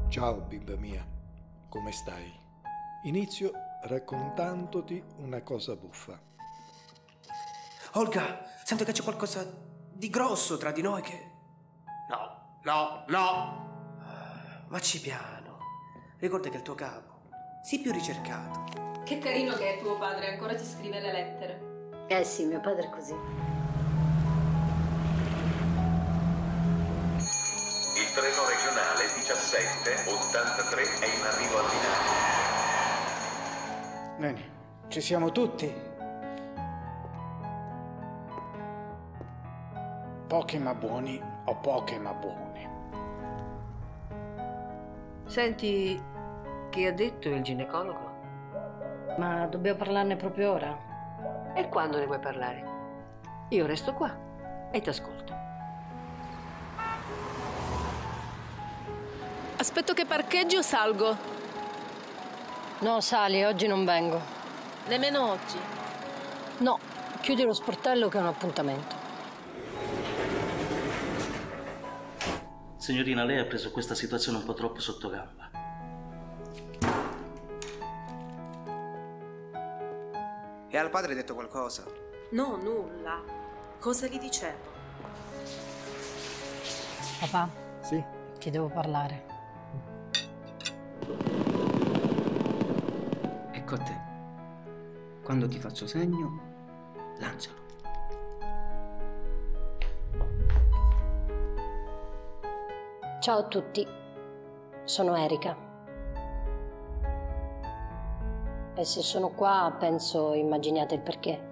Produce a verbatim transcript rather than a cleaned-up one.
Ciao bimba mia, come stai? Inizio raccontandoti una cosa buffa. Olga, sento che c'è qualcosa di grosso tra di noi che... No, no, no! Vacci piano. Ricorda che il tuo capo, sii più ricercato. Che carino che è tuo padre, ancora ti scrive le lettere. Eh sì, mio padre è così. Il treno regionale diciassette ottantatré è in arrivo a Milano. Bene, ci siamo tutti. Pochi ma buoni o poche ma buone. Senti, che ha detto il ginecologo? Ma dobbiamo parlarne proprio ora? E quando ne vuoi parlare? Io resto qua e ti ascolto. Aspetto che parcheggi o salgo? No, sali, oggi non vengo. Nemmeno oggi. No, chiudi lo sportello che è un appuntamento. Signorina, lei ha preso questa situazione un po' troppo sotto gamba. E al padre hai detto qualcosa? No, nulla. Cosa gli dicevo? Papà? Sì? Ti devo parlare. Ecco a te. Quando ti faccio segno, lancialo. Ciao a tutti, sono Erika. E se sono qua, penso immaginiate il perché.